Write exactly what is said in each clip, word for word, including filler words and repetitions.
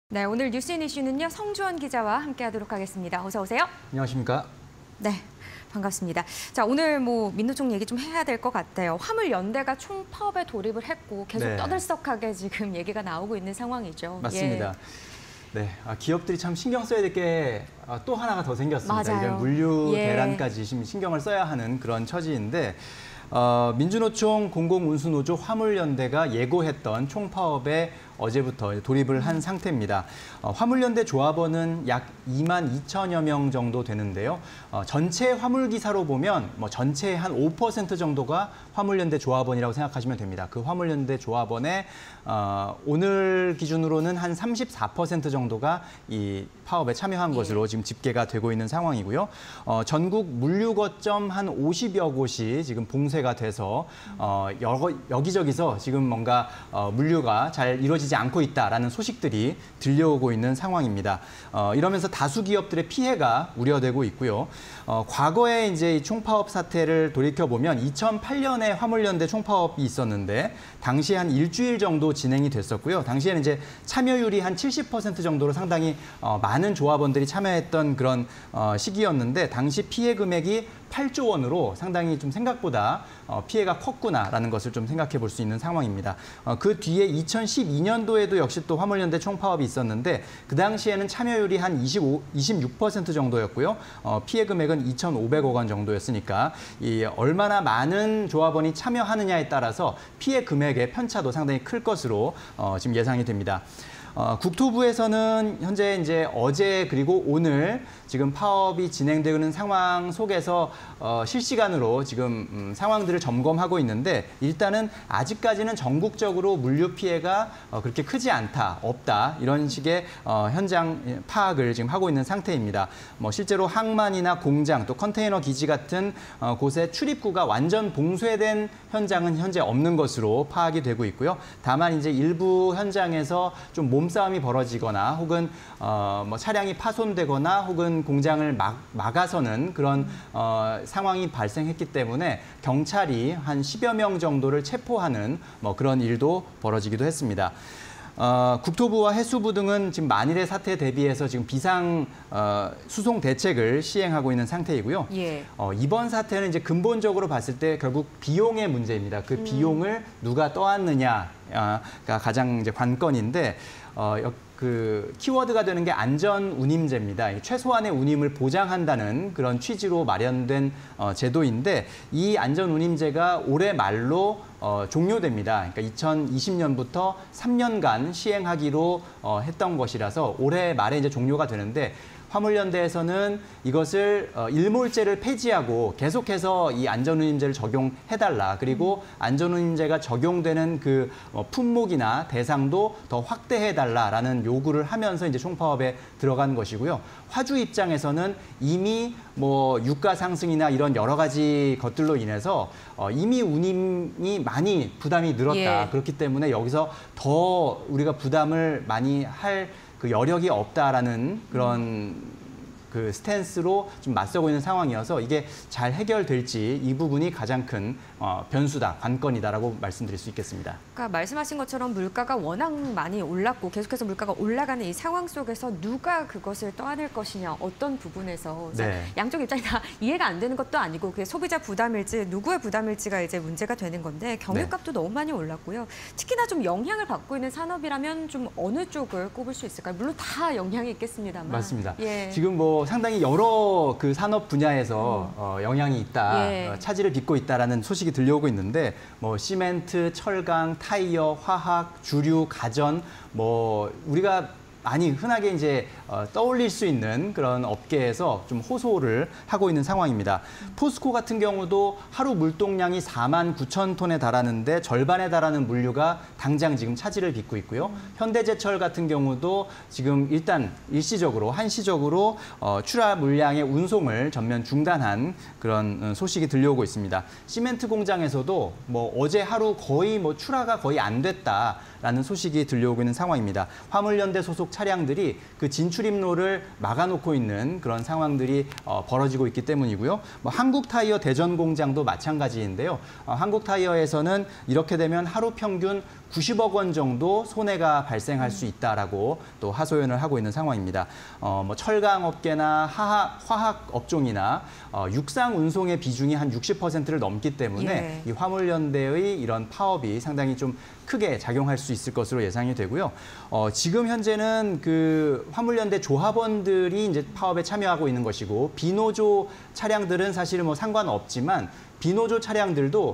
네, 오늘 뉴스인 이슈는요, 성주원 기자와 함께하도록 하겠습니다. 어서 오세요. 안녕하십니까? 네, 반갑습니다. 자, 오늘 뭐 민노총 얘기 좀 해야 될 것 같아요. 화물연대가 총파업에 돌입을 했고 계속 네. 떠들썩하게 지금 얘기가 나오고 있는 상황이죠. 맞습니다. 예. 네, 아, 기업들이 참 신경 써야 될 게 또 하나가 더 생겼습니다. 맞아요. 이런 물류 예. 대란까지 신경을 써야 하는 그런 처지인데 어, 민주노총 공공운수노조 화물연대가 예고했던 총파업에 어제부터 돌입을 한 상태입니다. 어, 화물연대 조합원은 약 이만 이천여 명 정도 되는데요. 어, 전체 화물기사로 보면 뭐 전체의 한 오 퍼센트 정도가 화물연대 조합원이라고 생각하시면 됩니다. 그 화물연대 조합원의 어, 오늘 기준으로는 한 삼십사 퍼센트 정도가 이 파업에 참여한 것으로 지금 집계가 되고 있는 상황이고요. 어, 전국 물류 거점 한 오십여 곳이 지금 봉쇄가 돼서 어, 여거, 여기저기서 지금 뭔가 어, 물류가 잘 이루어지지 않고 있다라는 소식들이 들려오고 있는 상황입니다. 어, 이러면서 다수 기업들의 피해가 우려되고 있고요. 어, 과거에 이제 이 총파업 사태를 돌이켜 보면 이천팔 년에 화물연대 총파업이 있었는데 당시 한 일주일 정도 진행이 됐었고요. 당시에는 이제 참여율이 한 칠십 퍼센트 정도로 상당히 어, 많은 조합원들이 참여했던 그런 어, 시기였는데 당시 피해 금액이 팔조 원으로 상당히 좀 생각보다 어, 피해가 컸구나라는 것을 좀 생각해 볼 수 있는 상황입니다. 어, 그 뒤에 이천십이 년도에도 역시 또 화물연대 총파업이 있었는데 그 당시에는 참여율이 한 이십오, 이십육 퍼센트 정도였고요. 어, 피해 금액은 이천오백억 원 정도였으니까 이 얼마나 많은 조합원이 참여하느냐에 따라서 피해 금액의 편차도 상당히 클 것으로 어, 지금 예상이 됩니다. 어, 국토부에서는 현재 이제 어제 그리고 오늘 지금 파업이 진행되는 상황 속에서 어, 실시간으로 지금 음, 상황들을 점검하고 있는데 일단은 아직까지는 전국적으로 물류 피해가 어, 그렇게 크지 않다, 없다 이런 식의 어, 현장 파악을 지금 하고 있는 상태입니다. 뭐 실제로 항만이나 공장 또 컨테이너 기지 같은 어, 곳의 출입구가 완전 봉쇄된 현장은 현재 없는 것으로 파악이 되고 있고요. 다만 이제 일부 현장에서 좀 몸싸움이 벌어지거나 혹은 어, 뭐 차량이 파손되거나 혹은 공장을 막, 막아서는 그런 어, 상황이 발생했기 때문에 경찰이 한 십여 명 정도를 체포하는 뭐 그런 일도 벌어지기도 했습니다. 어, 국토부와 해수부 등은 지금 만일의 사태에 대비해서 지금 비상 어, 수송 대책을 시행하고 있는 상태이고요. 예. 어, 이번 사태는 이제 근본적으로 봤을 때 결국 비용의 문제입니다. 그 음. 비용을 누가 떠안느냐가 가장 이제 관건인데 어, 그 키워드가 되는 게 안전 운임제입니다. 최소한의 운임을 보장한다는 그런 취지로 마련된 어, 제도인데 이 안전 운임제가 올해 말로 어, 종료됩니다. 그러니까 이천이십 년부터 삼 년간 시행하기로 어, 했던 것이라서 올해 말에 이제 종료가 되는데 화물연대에서는 이것을 어, 일몰제를 폐지하고 계속해서 이 안전운임제를 적용해달라. 그리고 안전운임제가 적용되는 그 어, 품목이나 대상도 더 확대해달라라는 요구를 하면서 이제 총파업에 들어간 것이고요. 화주 입장에서는 이미 뭐 유가 상승이나 이런 여러 가지 것들로 인해서 어, 이미 운임이 많이 부담이 늘었다. 예. 그렇기 때문에 여기서 더 우리가 부담을 많이 할 그 여력이 없다라는 그런 그 스탠스로 좀 맞서고 있는 상황이어서 이게 잘 해결될지 이 부분이 가장 큰 어, 변수다, 관건이다라고 말씀드릴 수 있겠습니다. 그러니까 말씀하신 것처럼 물가가 워낙 많이 올랐고 계속해서 물가가 올라가는 이 상황 속에서 누가 그것을 떠안을 것이냐, 어떤 부분에서 네. 양쪽 입장이 다 이해가 안 되는 것도 아니고 그게 소비자 부담일지 누구의 부담일지가 이제 문제가 되는 건데 경유값도 네. 너무 많이 올랐고요. 특히나 좀 영향을 받고 있는 산업이라면 좀 어느 쪽을 꼽을 수 있을까요? 물론 다 영향이 있겠습니다만. 맞습니다. 예. 지금 뭐 상당히 여러 그 산업 분야에서 음. 어, 영향이 있다, 예. 어, 차질을 빚고 있다라는 소식이 들려오고 있는데 뭐 시멘트, 철강, 타이어, 화학, 주류, 가전 뭐 우리가 많이 흔하게 이제 어, 떠올릴 수 있는 그런 업계에서 좀 호소를 하고 있는 상황입니다. 포스코 같은 경우도 하루 물동량이 사만 구천 톤에 달하는데 절반에 달하는 물류가 당장 지금 차질을 빚고 있고요. 현대제철 같은 경우도 지금 일단 일시적으로 한시적으로 어, 출하 물량의 운송을 전면 중단한 그런 소식이 들려오고 있습니다. 시멘트 공장에서도 뭐 어제 하루 거의 뭐 출하가 거의 안 됐다. 있다라는 소식이 들려오고 있는 상황입니다. 화물연대 소속 차량들이 그 진출입로를 막아놓고 있는 그런 상황들이 어, 벌어지고 있기 때문이고요. 뭐 한국타이어 대전 공장도 마찬가지인데요. 어, 한국타이어에서는 이렇게 되면 하루 평균 구십억 원 정도 손해가 발생할 수 있다라고 또 하소연을 하고 있는 상황입니다. 어, 뭐 철강업계나 화학, 화학 업종이나 어, 육상 운송의 비중이 한 육십 퍼센트를 넘기 때문에 예. 이 화물연대의 이런 파업이 상당히 좀 크게 작용할 수 있을 것으로 예상이 되고요. 어, 지금 현재는 그 화물연대 조합원들이 이제 파업에 참여하고 있는 것이고 비노조 차량들은 사실 뭐 상관없지만 비노조 차량들도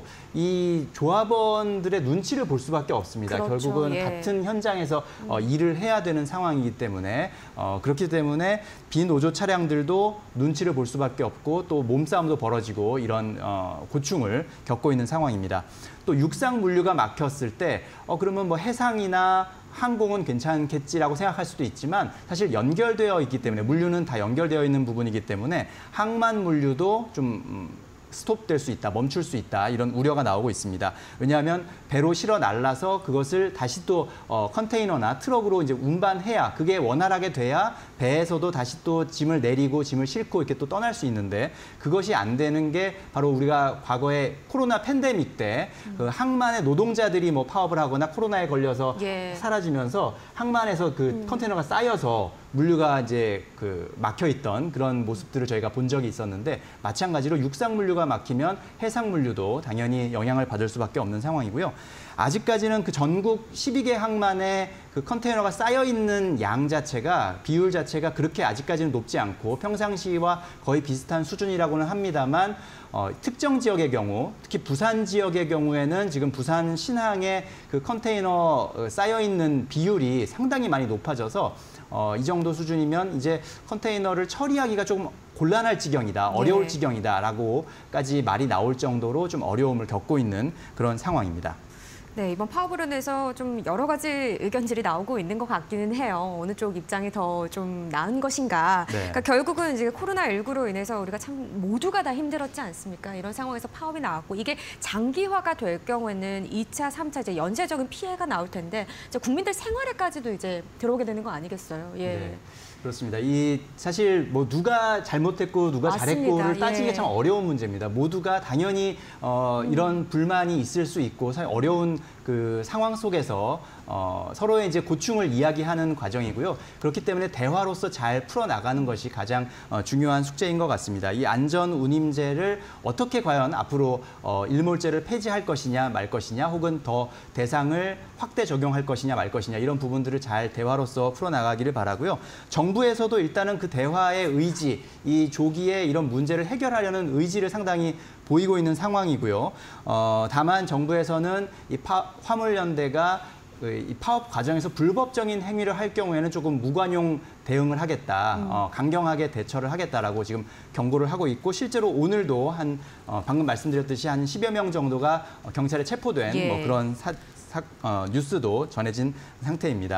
이 조합원들의 눈치를 볼 수밖에 없습니다. 그렇죠. 결국은 예. 같은 현장에서 어, 일을 해야 되는 상황이기 때문에 어, 그렇기 때문에 비노조 차량들도 눈치를 볼 수밖에 없고 또 몸싸움도 벌어지고 이런 어, 고충을 겪고 있는 상황입니다. 또 육상 물류가 막혔을 때 어, 그러면 뭐 해상이나 항공은 괜찮겠지라고 생각할 수도 있지만 사실 연결되어 있기 때문에 물류는 다 연결되어 있는 부분이기 때문에 항만 물류도 좀 음, 스톱될 수 있다, 멈출 수 있다 이런 우려가 나오고 있습니다. 왜냐하면 배로 실어 날라서 그것을 다시 또 어, 컨테이너나 트럭으로 이제 운반해야 그게 원활하게 돼야 배에서도 다시 또 짐을 내리고 짐을 싣고 이렇게 또 떠날 수 있는데 그것이 안 되는 게 바로 우리가 과거에 코로나 팬데믹 때 그 항만의 노동자들이 뭐 파업을 하거나 코로나에 걸려서 예. 사라지면서 항만에서 그 음. 컨테이너가 쌓여서 물류가 이제 그 막혀 있던 그런 모습들을 저희가 본 적이 있었는데 마찬가지로 육상 물류가 막히면 해상 물류도 당연히 영향을 받을 수밖에 없는 상황이고요. 아직까지는 그 전국 십이 개 항만에 그 컨테이너가 쌓여 있는 양 자체가 비율 자체가 그렇게 아직까지는 높지 않고 평상시와 거의 비슷한 수준이라고는 합니다만 어, 특정 지역의 경우, 특히 부산 지역의 경우에는 지금 부산 신항에 그 컨테이너 쌓여 있는 비율이 상당히 많이 높아져서 어, 이 정도 수준이면 이제 컨테이너를 처리하기가 조금 곤란할 지경이다, 어려울 네. 지경이다라고까지 말이 나올 정도로 좀 어려움을 겪고 있는 그런 상황입니다. 네, 이번 파업으로 인해서 좀 여러 가지 의견들이 나오고 있는 것 같기는 해요. 어느 쪽 입장이 더 좀 나은 것인가. 네. 그러니까 결국은 이제 코로나십구로 인해서 우리가 참 모두가 다 힘들었지 않습니까? 이런 상황에서 파업이 나왔고 이게 장기화가 될 경우에는 이 차, 삼 차 이제 연쇄적인 피해가 나올 텐데 이제 국민들 생활에까지도 이제 들어오게 되는 거 아니겠어요? 예. 네. 그렇습니다. 이 사실 뭐 누가 잘못했고 누가 맞습니다. 잘했고를 따지기 예. 참 어려운 문제입니다. 모두가 당연히 어, 이런 불만이 있을 수 있고 사실 어려운 그 상황 속에서 어, 서로의 이제 고충을 이야기하는 과정이고요. 그렇기 때문에 대화로서 잘 풀어 나가는 것이 가장 어, 중요한 숙제인 것 같습니다. 이 안전 운임제를 어떻게 과연 앞으로 어, 일몰제를 폐지할 것이냐 말 것이냐 혹은 더 대상을 확대 적용할 것이냐 말 것이냐 이런 부분들을 잘 대화로서 풀어 나가기를 바라고요. 정부에서도 일단은 그 대화의 의지, 이 조기에 이런 문제를 해결하려는 의지를 상당히 보이고 있는 상황이고요. 어, 다만 정부에서는 이 파, 화물연대가 이 파업 과정에서 불법적인 행위를 할 경우에는 조금 무관용 대응을 하겠다, 음. 어, 강경하게 대처를 하겠다라고 지금 경고를 하고 있고 실제로 오늘도 한 어, 방금 말씀드렸듯이 한 십여 명 정도가 경찰에 체포된 예. 뭐 그런 사, 사, 어, 뉴스도 전해진 상태입니다.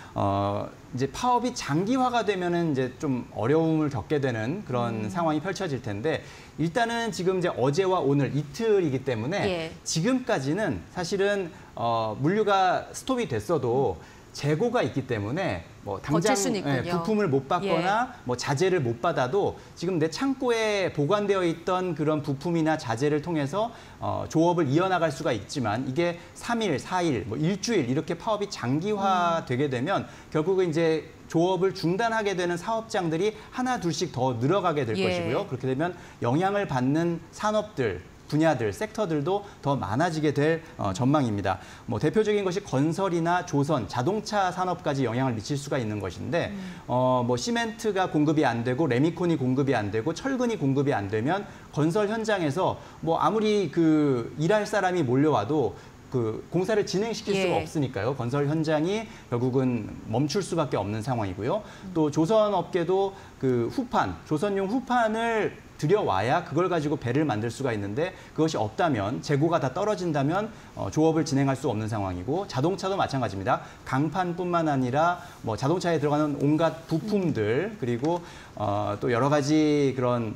어, 이제 파업이 장기화가 되면은 이제 좀 어려움을 겪게 되는 그런 음. 상황이 펼쳐질 텐데 일단은 지금 이제 어제와 오늘 이틀이기 때문에 예. 지금까지는 사실은 어, 물류가 스톱이 됐어도 재고가 있기 때문에 뭐 당장 예, 부품을 못 받거나 예. 뭐 자재를 못 받아도 지금 내 창고에 보관되어 있던 그런 부품이나 자재를 통해서 어, 조업을 이어나갈 수가 있지만 이게 삼 일, 사 일, 뭐 일주일 이렇게 파업이 장기화되게 음. 되면 결국은 이제 조업을 중단하게 되는 사업장들이 하나 둘씩 더 늘어가게 될 예. 것이고요. 그렇게 되면 영향을 받는 산업들 분야들, 섹터들도 더 많아지게 될 어, 전망입니다. 뭐 대표적인 것이 건설이나 조선, 자동차 산업까지 영향을 미칠 수가 있는 것인데 음. 어, 뭐 시멘트가 공급이 안 되고 레미콘이 공급이 안 되고 철근이 공급이 안 되면 건설 현장에서 뭐 아무리 그 일할 사람이 몰려와도 그 공사를 진행시킬 예. 수가 없으니까요. 건설 현장이 결국은 멈출 수밖에 없는 상황이고요. 음. 또 조선업계도 그 후판, 조선용 후판을 들여와야 그걸 가지고 배를 만들 수가 있는데 그것이 없다면 재고가 다 떨어진다면 어, 조업을 진행할 수 없는 상황이고 자동차도 마찬가지입니다. 강판뿐만 아니라 뭐 자동차에 들어가는 온갖 부품들 그리고 어, 또 여러 가지 그런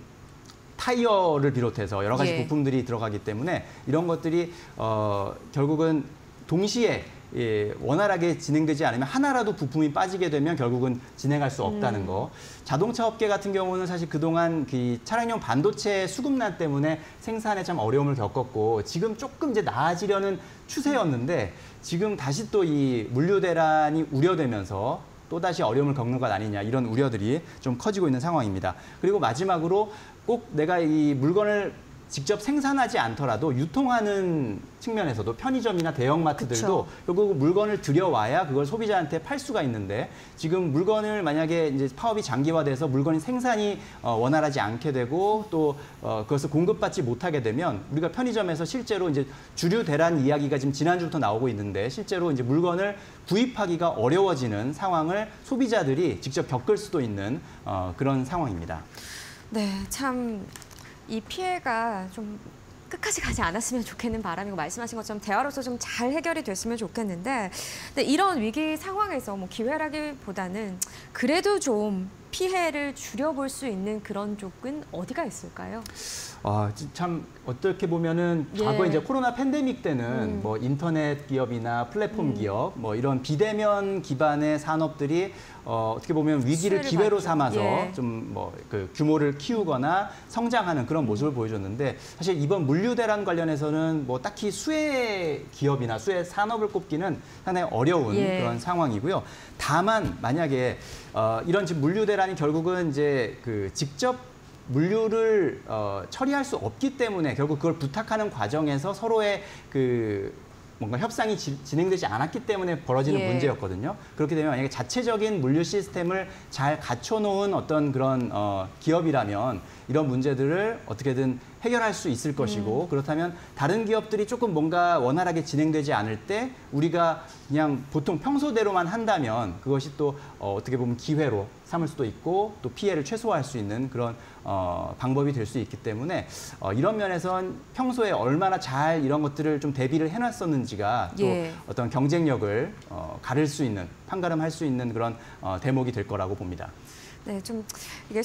타이어를 비롯해서 여러 가지 예. 부품들이 들어가기 때문에 이런 것들이 어, 결국은 동시에 예, 원활하게 진행되지 않으면 하나라도 부품이 빠지게 되면 결국은 진행할 수 없다는 음. 거. 자동차 업계 같은 경우는 사실 그동안 그 차량용 반도체 수급난 때문에 생산에 참 어려움을 겪었고 지금 조금 이제 나아지려는 추세였는데 지금 다시 또 이 물류 대란이 우려되면서 또다시 어려움을 겪는 것 아니냐 이런 우려들이 좀 커지고 있는 상황입니다. 그리고 마지막으로 꼭 내가 이 물건을 직접 생산하지 않더라도 유통하는 측면에서도 편의점이나 대형마트들도 그쵸. 결국 물건을 들여와야 그걸 소비자한테 팔 수가 있는데 지금 물건을 만약에 이제 파업이 장기화돼서 물건이 생산이 어, 원활하지 않게 되고 또 어, 그것을 공급받지 못하게 되면 우리가 편의점에서 실제로 이제 주류 대란 이야기가 지금 지난주부터 나오고 있는데 실제로 이제 물건을 구입하기가 어려워지는 상황을 소비자들이 직접 겪을 수도 있는 어, 그런 상황입니다. 네, 참 이 피해가 좀 끝까지 가지 않았으면 좋겠는 바람이고 말씀하신 것처럼 대화로서 좀 잘 해결이 됐으면 좋겠는데 근데 이런 위기 상황에서 뭐 기회라기보다는 그래도 좀 피해를 줄여볼 수 있는 그런 쪽은 어디가 있을까요? 아, 참 어떻게 보면은 예. 과거 이제 코로나 팬데믹 때는 음. 뭐 인터넷 기업이나 플랫폼 음. 기업 뭐 이런 비대면 기반의 산업들이 어, 어떻게 보면 위기를 수혜를 기회로 받죠. 삼아서 예. 좀 뭐 그 규모를 키우거나 성장하는 그런 모습을 보여줬는데 사실 이번 물류 대란 관련해서는 뭐 딱히 수혜 기업이나 수혜 산업을 꼽기는 상당히 어려운 예. 그런 상황이고요. 다만 만약에 어, 이런 지금 물류 대란이 결국은 이제 그 직접 물류를 어, 처리할 수 없기 때문에 결국 그걸 부탁하는 과정에서 서로의 그 뭔가 협상이 지, 진행되지 않았기 때문에 벌어지는 예. 문제였거든요. 그렇게 되면 만약에 자체적인 물류 시스템을 잘 갖춰놓은 어떤 그런 어, 기업이라면 이런 문제들을 어떻게든 해결할 수 있을 것이고 음. 그렇다면 다른 기업들이 조금 뭔가 원활하게 진행되지 않을 때 우리가 그냥 보통 평소대로만 한다면 그것이 또 어, 어떻게 보면 기회로 삼을 수도 있고 또 피해를 최소화할 수 있는 그런 어, 방법이 될 수 있기 때문에 어, 이런 면에선 평소에 얼마나 잘 이런 것들을 좀 대비를 해놨었는지가 또 예. 어떤 경쟁력을 어, 가를 수 있는 판가름할 수 있는 그런 어, 대목이 될 거라고 봅니다. 네, 좀 이게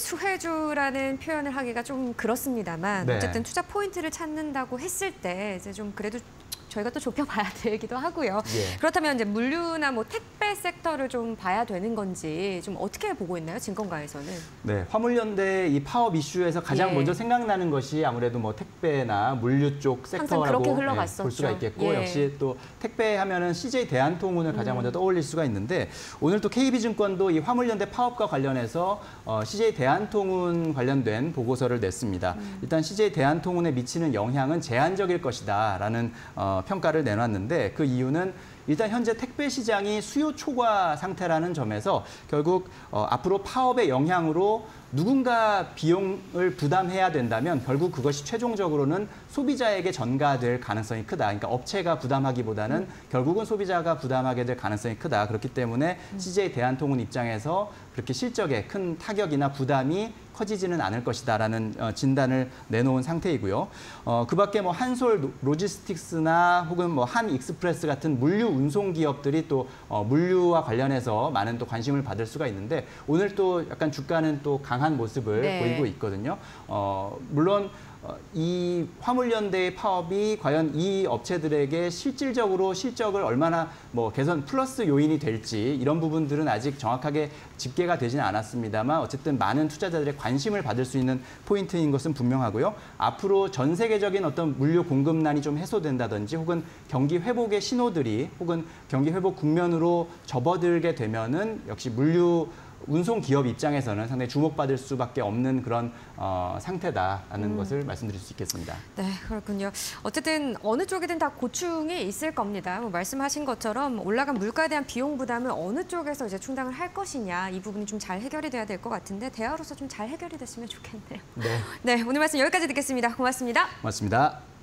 수혜주라는 표현을 하기가 좀 그렇습니다만 네. 어쨌든 투자 포인트를 찾는다고 했을 때 이제 좀 그래도 저희가 또 좁혀봐야 되기도 하고요. 예. 그렇다면 이제 물류나 뭐 택배 섹터를 좀 봐야 되는 건지 좀 어떻게 보고 있나요, 증권가에서는? 네, 화물연대 이 파업 이슈에서 가장 예. 먼저 생각나는 것이 아무래도 뭐 택배나 물류 쪽 항상 그렇게 섹터라고 흘러갔었죠. 예, 볼 수가 있겠고 예. 역시 또 택배 하면은 씨제이 대한통운을 가장 음. 먼저 떠올릴 수가 있는데 오늘 또 케이비증권도 이 화물연대 파업과 관련해서 어, 씨제이 대한통운 관련된 보고서를 냈습니다. 음. 일단 씨제이 대한통운에 미치는 영향은 제한적일 것이다라는 어, 평가를 내놨는데 그 이유는 일단 현재 택배 시장이 수요 초과 상태라는 점에서 결국 어, 앞으로 파업의 영향으로 누군가 비용을 부담해야 된다면 결국 그것이 최종적으로는 소비자에게 전가될 가능성이 크다. 그러니까 업체가 부담하기보다는 음. 결국은 소비자가 부담하게 될 가능성이 크다. 그렇기 때문에 음. 씨제이 대한통운 입장에서 그렇게 실적에 큰 타격이나 부담이 커지지는 않을 것이다라는 어, 진단을 내놓은 상태이고요. 어, 그밖에 뭐 한솔 로지스틱스나 혹은 뭐 한익스프레스 같은 물류 운송 기업들이 또 어, 물류와 관련해서 많은 또 관심을 받을 수가 있는데 오늘 또 약간 주가는 또 강한 모습을 네. 보이고 있거든요. 어, 물론. 어, 이 화물연대의 파업이 과연 이 업체들에게 실질적으로 실적을 얼마나 뭐 개선 플러스 요인이 될지 이런 부분들은 아직 정확하게 집계가 되지는 않았습니다만 어쨌든 많은 투자자들의 관심을 받을 수 있는 포인트인 것은 분명하고요. 앞으로 전 세계적인 어떤 물류 공급난이 좀 해소된다든지 혹은 경기 회복의 신호들이 혹은 경기 회복 국면으로 접어들게 되면은 역시 물류 운송 기업 입장에서는 상당히 주목받을 수밖에 없는 그런 어, 상태다라는 음. 것을 말씀드릴 수 있겠습니다. 네, 그렇군요. 어쨌든 어느 쪽이든 다 고충이 있을 겁니다. 뭐 말씀하신 것처럼 올라간 물가에 대한 비용 부담을 어느 쪽에서 이제 충당을 할 것이냐 이 부분이 좀 잘 해결이 돼야 될 것 같은데 대화로서 좀 잘 해결이 됐으면 좋겠네요. 네. 네, 오늘 말씀 여기까지 듣겠습니다. 고맙습니다. 고맙습니다.